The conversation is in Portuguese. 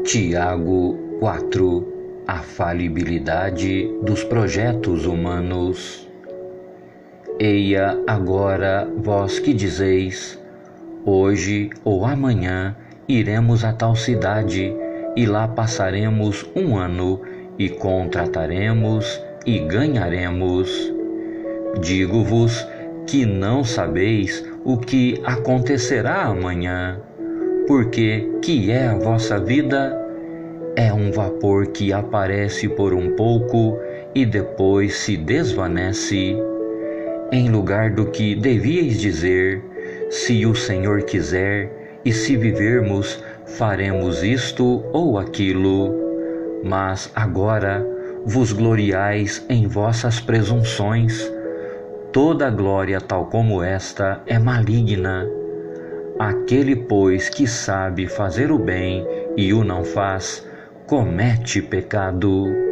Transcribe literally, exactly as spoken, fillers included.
Tiago quatro. A falibilidade dos projetos humanos. Eia agora vós que dizeis: hoje ou amanhã iremos a tal cidade, e lá passaremos um ano, e contrataremos e ganharemos. Digo-vos que não sabeis o que acontecerá amanhã, porque que é a vossa vida? É um vapor que aparece por um pouco e depois se desvanece. Em lugar do que devíeis dizer: se o Senhor quiser, e se vivermos, faremos isto ou aquilo. Mas agora vos gloriais em vossas presunções. Toda glória tal como esta é maligna. Aquele, pois, que sabe fazer o bem e o não faz, comete pecado.